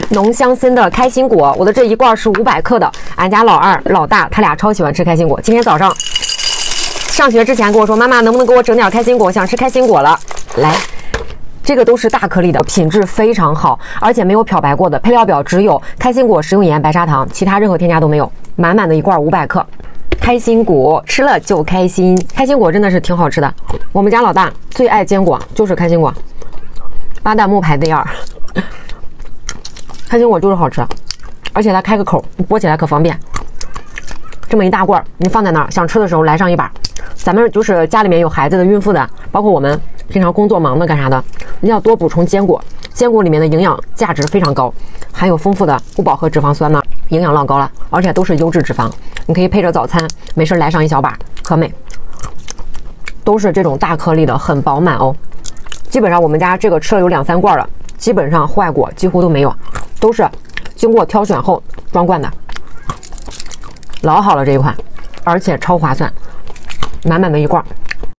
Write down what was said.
农香森的开心果，我的这一罐是500克的。俺家老二、老大他俩超喜欢吃开心果。今天早上上学之前跟我说，妈妈能不能给我整点开心果？想吃开心果了。来，这个都是大颗粒的，品质非常好，而且没有漂白过的。配料表只有开心果、食用盐、白砂糖，其他任何添加都没有。满满的一罐500克。开心果吃了就开心，开心果真的是挺好吃的。我们家老大最爱坚果，就是开心果。8弹木排第2。开心果就是好吃，而且它开个口，你剥起来可方便。这么一大罐，你放在那儿，想吃的时候来上一把。咱们就是家里面有孩子的、孕妇的，包括我们平常工作忙的干啥的，你要多补充坚果。坚果里面的营养价值非常高，含有丰富的不饱和脂肪酸呢，营养老高了，而且都是优质脂肪。你可以配着早餐，没事来上一小把，可美。都是这种大颗粒的，很饱满哦。基本上我们家这个吃了有2、3罐了，基本上坏果几乎都没有，都是经过挑选后装罐的，老好了这一款，而且超划算，满满的一罐。